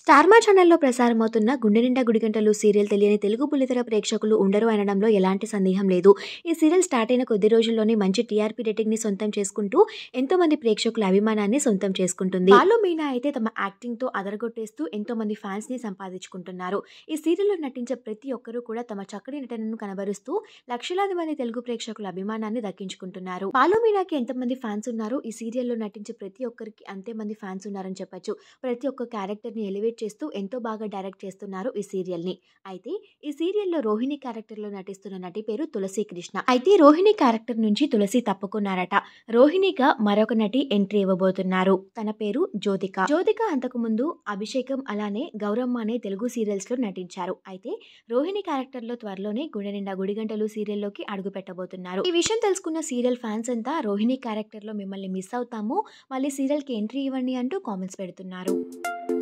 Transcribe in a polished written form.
స్టార్మా ఛానల్లో ప్రసారమవుతున్న 'గుండె నిండా గుడిగంటలు' సీరియల్ తెలియని తెలుగు బుల్లితెర ప్రేక్షకులు ఉండరు అనడంలో ఎలాంటి సందేహం లేదు. ఈ సీరియల్ స్టార్ట్ అయిన కొద్ది రోజుల్లోనే మంచి టీఆర్పీ రేటింగ్‌ని సొంతం చేసుకుంటూ ఎంతోమంది ప్రేక్షకుల అభిమానాన్ని సొంతం చేసుకుంటుంది. బాలు మీనా అయితే తమ యాక్టింగ్‌తో అదరగొట్టేస్తూ ఎంతోమంది ఫ్యాన్స్‌ని సంపాదించుకుంటున్నారు. ఈ సీరియల్‌లో నటించే ప్రతి ఒక్కరూ కూడా తమ చక్కటి నటనను కనబరుస్తూ లక్షలాది మంది తెలుగు ప్రేక్షకుల అభిమానాన్ని దక్కించుకుంటున్నారు. బాలు మీనాకి ఎంతమంది ఫ్యాన్స్ ఉన్నారో ఈ సీరియల్‌లో నటించే ప్రతి ఒక్కరికి అంతే మంది ఫ్యాన్స్ ఉన్నారని చెప్పొచ్చు. ప్రతి ఒక్క క్యారెక్టర్‌ని ఎలివేట్ చేస్తూ ఎంతో బాగా డైరెక్ట్ చేస్తున్నారు ఈ సీరియల్‌ని. అయితే ఈ సీరియల్‌లో రోహిణి క్యారెక్టర్‌లో నటిస్తున్న నటి పేరు తులసి కృష్ణ. అయితే రోహిణి క్యారెక్టర్ నుంచి తులసి తప్పుకున్నారట. రోహిణిగా మరొక నటి ఎంట్రీ ఇవ్వబోతున్నారు. తన పేరు జ్యోతిక. జ్యోతిక అంతకుముందు అభిషేకం అలానే గౌరమ్మ అనే తెలుగు సీరియల్స్‌లో నటించారు. అయితే రోహిణి క్యారెక్టర్‌లో త్వరలోనే గుండె నిండా గుడిగంటలు సీరియల్‌లోకి అడుగు పెట్టబోతున్నారు. ఈ విషయం తెలుసుకున్న సీరియల్ ఫ్యాన్స్ అంతా రోహిణి క్యారెక్టర్‌లో మిమ్మల్ని మిస్ అవుతాము, మళ్ళీ సీరియల్‌కి ఎంట్రీ ఇవ్వండి అంటూ కామెంట్స్ పెడుతున్నారు.